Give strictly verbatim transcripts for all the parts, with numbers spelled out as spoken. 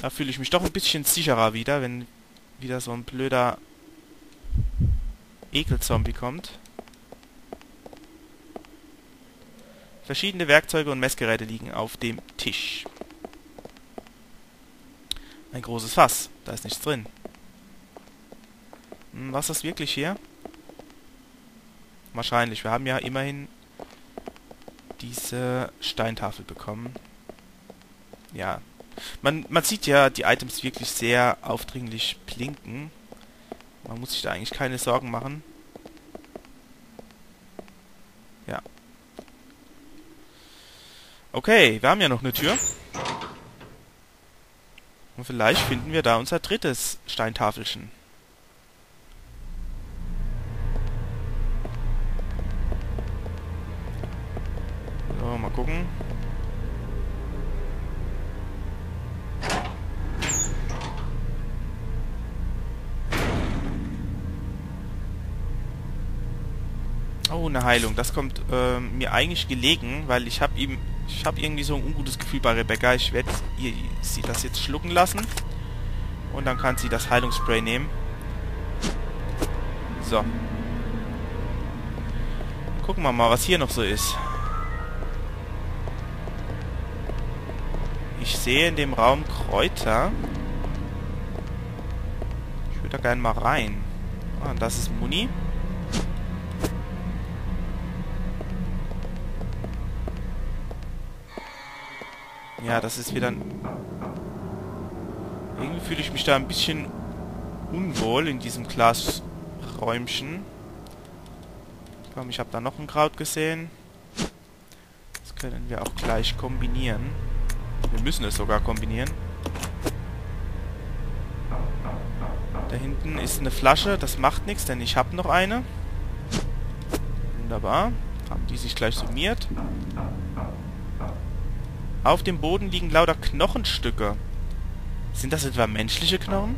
Da fühle ich mich doch ein bisschen sicherer wieder, wenn wieder so ein blöder Ekelzombie kommt. Verschiedene Werkzeuge und Messgeräte liegen auf dem Tisch. Ein großes Fass. Da ist nichts drin. Hm, was ist das wirklich hier? Wahrscheinlich. Wir haben ja immerhin diese Steintafel bekommen. Ja. Man, man sieht ja die Items wirklich sehr aufdringlich blinken. Man muss sich da eigentlich keine Sorgen machen. Ja. Okay, wir haben ja noch eine Tür. Und vielleicht finden wir da unser drittes Steintafelchen. So, mal gucken. Oh, eine Heilung. Das kommt äh, mir eigentlich gelegen, weil ich habe ihm, ich habe irgendwie so ein ungutes Gefühl bei Rebecca. Ich werde ihr sie das jetzt schlucken lassen und dann kann sie das Heilungsspray nehmen. So. Gucken wir mal, was hier noch so ist. Ich sehe in dem Raum Kräuter. Ich würde da gerne mal rein. Ah, das ist Muni. Ja, das ist wieder... Irgendwie fühle ich mich da ein bisschen unwohl in diesem Glasräumchen. Komm, ich habe da noch ein Kraut gesehen. Das können wir auch gleich kombinieren. Wir müssen es sogar kombinieren. Da hinten ist eine Flasche. Das macht nichts, denn ich habe noch eine. Wunderbar. Haben die sich gleich summiert. Auf dem Boden liegen lauter Knochenstücke. Sind das etwa menschliche Knochen?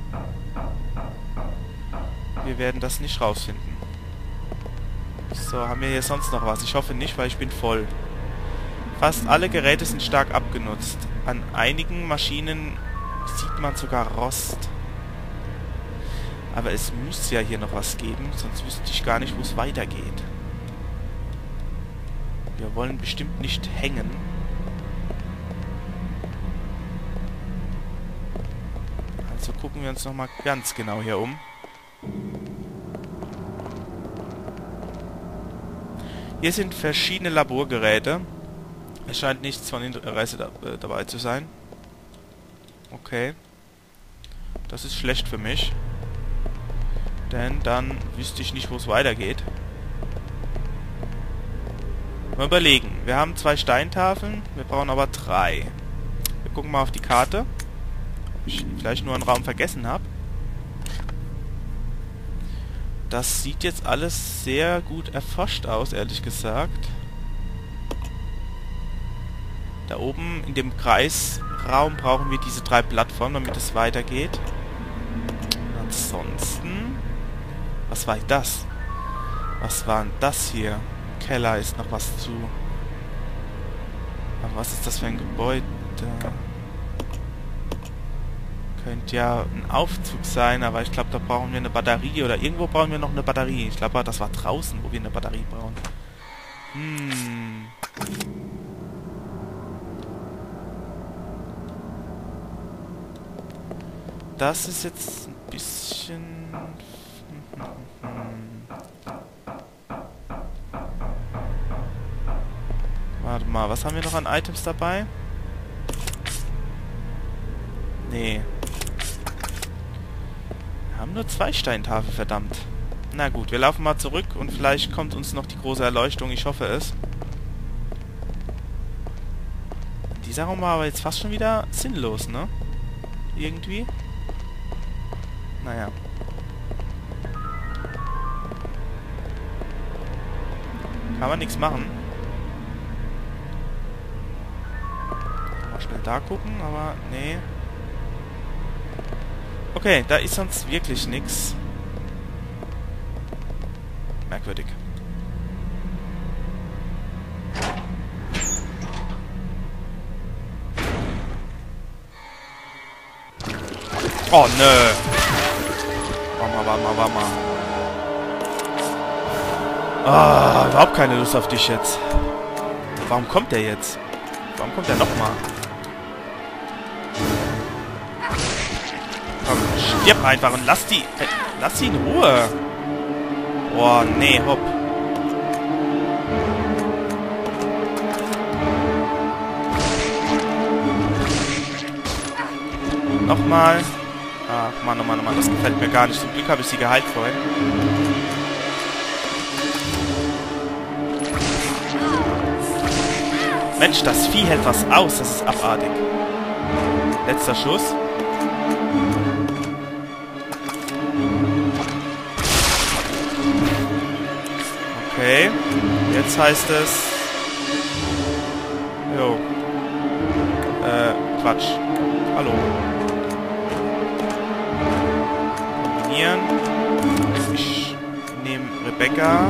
Wir werden das nicht rausfinden. So, haben wir hier sonst noch was? Ich hoffe nicht, weil ich bin voll. Fast alle Geräte sind stark abgenutzt. An einigen Maschinen sieht man sogar Rost. Aber es muss ja hier noch was geben, sonst wüsste ich gar nicht, wo es weitergeht. Wir wollen bestimmt nicht hängen. Also gucken wir uns nochmal ganz genau hier um. Hier sind verschiedene Laborgeräte. Es scheint nichts von Interesse da, äh, dabei zu sein. Okay. Das ist schlecht für mich. Denn dann wüsste ich nicht, wo es weitergeht. Mal überlegen. Wir haben zwei Steintafeln. Wir brauchen aber drei. Wir gucken mal auf die Karte. Ob ich vielleicht nur einen Raum vergessen habe. Das sieht jetzt alles sehr gut erforscht aus, ehrlich gesagt. Da oben in dem Kreisraum brauchen wir diese drei Plattformen, damit es weitergeht. Ansonsten... Was war das? Was war denn das hier? Im Keller ist noch was zu... Aber was ist das für ein Gebäude? Könnte ja ein Aufzug sein, aber ich glaube, da brauchen wir eine Batterie. Oder irgendwo brauchen wir noch eine Batterie. Ich glaube, das war draußen, wo wir eine Batterie brauchen. Hm... Das ist jetzt ein bisschen... Warte mal, was haben wir noch an Items dabei? Nee. Wir haben nur zwei Steintafeln, verdammt. Na gut, wir laufen mal zurück und vielleicht kommt uns noch die große Erleuchtung. Ich hoffe es. Dieser Raum war aber jetzt fast schon wieder sinnlos, ne? Irgendwie. Naja. Kann man nichts machen. Mal schnell da gucken, aber nee. Okay, da ist sonst wirklich nichts. Merkwürdig. Oh, nö. Warte mal, warte mal, warte mal. Ah, überhaupt keine Lust auf dich jetzt. Warum kommt der jetzt? Warum kommt der nochmal? Komm, stirb einfach und lass die... Äh, lass sie in Ruhe. Boah, nee, hopp. Nochmal. Ach, Mann, oh Mann, oh Mann, das gefällt mir gar nicht. Zum Glück habe ich sie geheilt vorhin. Mensch, das Vieh hält was aus. Das ist abartig. Letzter Schuss. Okay. Jetzt heißt es... Jo. Äh, Quatsch. Hallo. Kombinieren. Ich nehme Rebecca.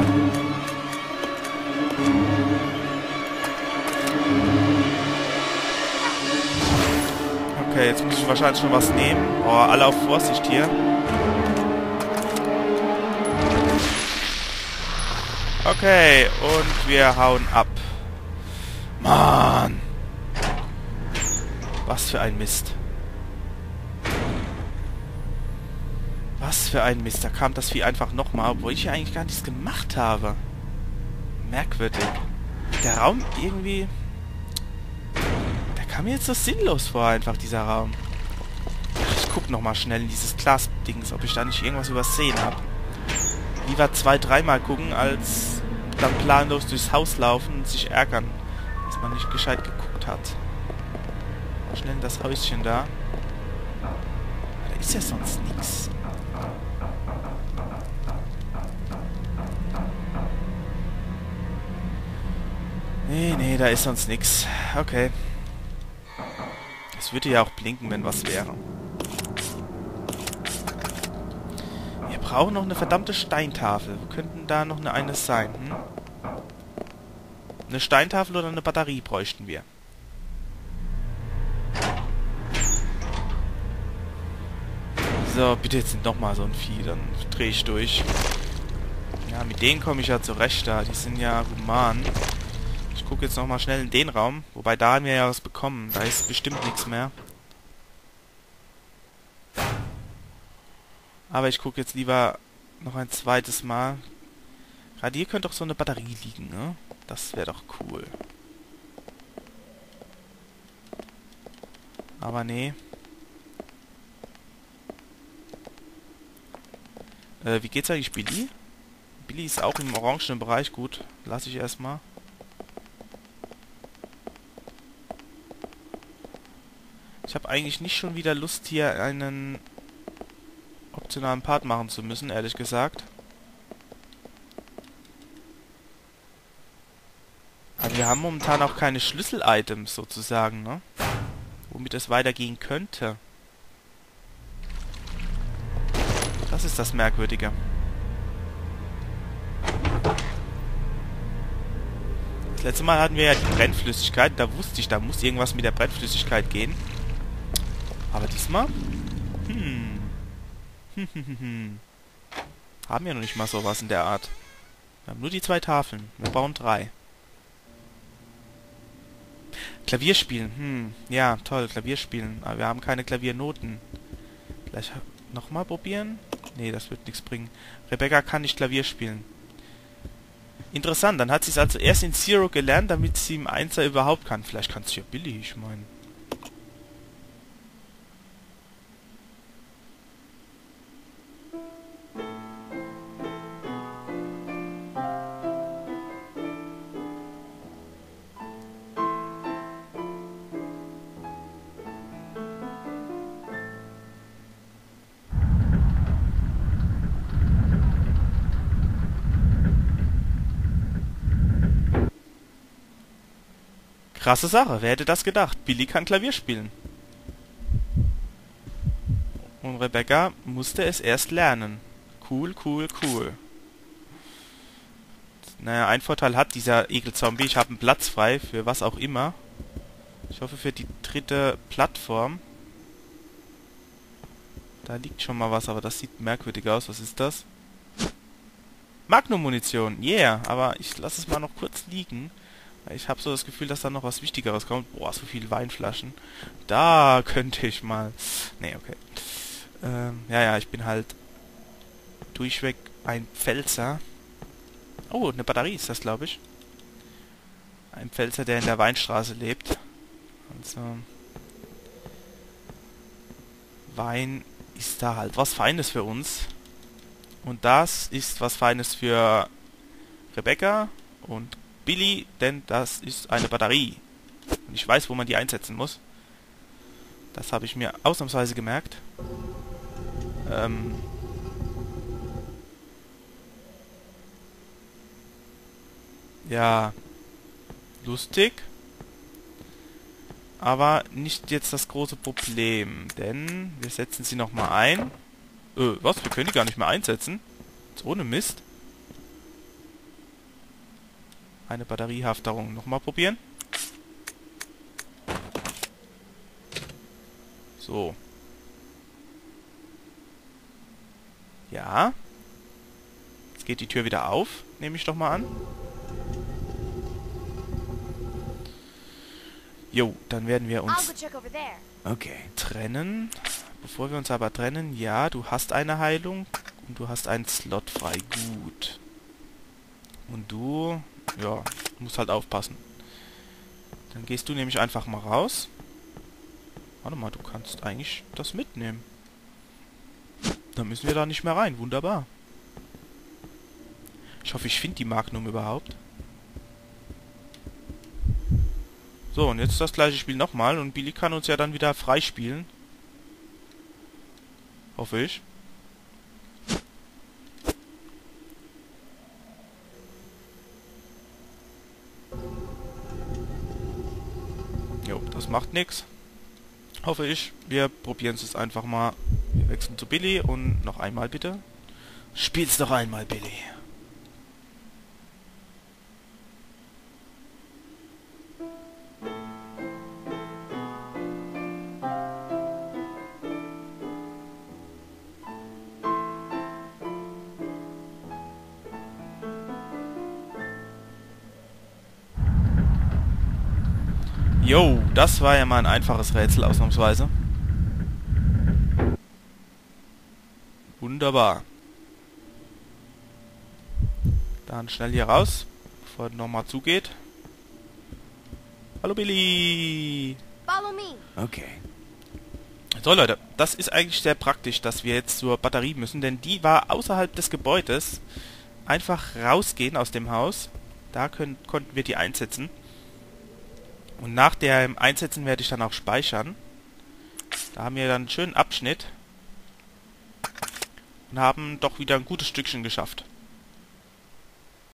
Okay, jetzt muss ich wahrscheinlich schon was nehmen. Oh, alle auf Vorsicht hier. Okay, und wir hauen ab. Mann! Was für ein Mist. Was für ein Mist. Da kam das Vieh einfach nochmal, obwohl ich ja eigentlich gar nichts gemacht habe. Merkwürdig. Der Raum irgendwie... Der kam mir jetzt so sinnlos vor, einfach dieser Raum. Ich guck nochmal schnell in dieses Glasdings, ob ich da nicht irgendwas übersehen habe. Lieber zwei, dreimal gucken, als dann planlos durchs Haus laufen und sich ärgern, dass man nicht gescheit geguckt hat. Schnell in das Häuschen da. Da ist ja sonst nichts. Nee, nee, da ist sonst nichts. Okay. Es würde ja auch blinken, wenn was wäre. Wir brauchen noch eine verdammte Steintafel. Wo könnten da noch eine, eine sein? Hm? Eine Steintafel oder eine Batterie bräuchten wir. So, bitte jetzt nicht nochmal so ein Vieh, dann drehe ich durch. Ja, mit denen komme ich ja zurecht da. Die sind ja human. Ich gucke jetzt nochmal schnell in den Raum. Wobei, da haben wir ja was bekommen. Da ist bestimmt nichts mehr. Aber ich gucke jetzt lieber noch ein zweites Mal. Gerade hier könnte doch so eine Batterie liegen, ne? Das wäre doch cool. Aber nee. Äh, wie geht's eigentlich Billy? Billy ist auch im orangenen Bereich. Gut, lasse ich erstmal. Ich habe eigentlich nicht schon wieder Lust, hier einen optionalen Part machen zu müssen, ehrlich gesagt. Aber wir haben momentan auch keine Schlüssel-Items sozusagen, ne? Womit es weitergehen könnte. Das ist das Merkwürdige. Das letzte Mal hatten wir ja die Brennflüssigkeit. Da wusste ich, da muss irgendwas mit der Brennflüssigkeit gehen. Aber diesmal? Hm. Hm, hm, hm, hm. Haben wir noch nicht mal sowas in der Art. Wir haben nur die zwei Tafeln. Wir brauchen drei. Klavier spielen. Hm. Ja, toll. Klavier spielen. Aber wir haben keine Klaviernoten. Vielleicht nochmal probieren? Nee, das wird nichts bringen. Rebecca kann nicht Klavier spielen. Interessant. Dann hat sie es also erst in Zero gelernt, damit sie im Einser überhaupt kann. Vielleicht kann es ja Billy, ich meine. Krasse Sache, wer hätte das gedacht? Billy kann Klavier spielen. Und Rebecca musste es erst lernen. Cool, cool, cool. Naja, ein Vorteil hat dieser Ekelzombie. Ich habe einen Platz frei für was auch immer. Ich hoffe für die dritte Plattform. Da liegt schon mal was, aber das sieht merkwürdig aus. Was ist das? Magnum-Munition. Yeah, aber ich lasse es mal noch kurz liegen. Ich habe so das Gefühl, dass da noch was Wichtigeres kommt. Boah, so viele Weinflaschen. Da könnte ich mal... Nee, okay. Ähm, ja, ja, ich bin halt durchweg ein Pfälzer. Oh, eine Batterie ist das, glaube ich. Ein Pfälzer, der in der Weinstraße lebt. Also... Wein ist da halt was Feines für uns. Und das ist was Feines für Rebecca und Billy, denn das ist eine Batterie. Und ich weiß, wo man die einsetzen muss. Das habe ich mir ausnahmsweise gemerkt. Ähm... Ja... Lustig. Aber nicht jetzt das große Problem, denn wir setzen sie nochmal ein. Äh, was? Wir können die gar nicht mehr einsetzen? Jetzt ohne Mist. Eine Batteriehafterung nochmal probieren. So. Ja. Jetzt geht die Tür wieder auf, nehme ich doch mal an. Jo, dann werden wir uns Okay. trennen. Bevor wir uns aber trennen, ja, du hast eine Heilung und du hast einen Slot frei. Gut. Und du, ja, musst halt aufpassen. Dann gehst du nämlich einfach mal raus. Warte mal, du kannst eigentlich das mitnehmen. Dann müssen wir da nicht mehr rein. Wunderbar. Ich hoffe, ich finde die Magnum überhaupt. So, und jetzt das gleiche Spiel nochmal. Und Billy kann uns ja dann wieder freispielen. Hoffe ich. Jo, das macht nichts. Hoffe ich. Wir probieren es jetzt einfach mal. Wir wechseln zu Billy und noch einmal bitte. Spiel's doch einmal, Billy. Jo, das war ja mal ein einfaches Rätsel, ausnahmsweise. Wunderbar. Dann schnell hier raus, bevor er nochmal zugeht. Hallo Billy! Follow me. Okay. So Leute, das ist eigentlich sehr praktisch, dass wir jetzt zur Batterie müssen, denn die war außerhalb des Gebäudes. Einfach rausgehen aus dem Haus. Da können, konnten wir die einsetzen. Und nach dem Einsetzen werde ich dann auch speichern. Da haben wir dann einen schönen Abschnitt. Und haben doch wieder ein gutes Stückchen geschafft.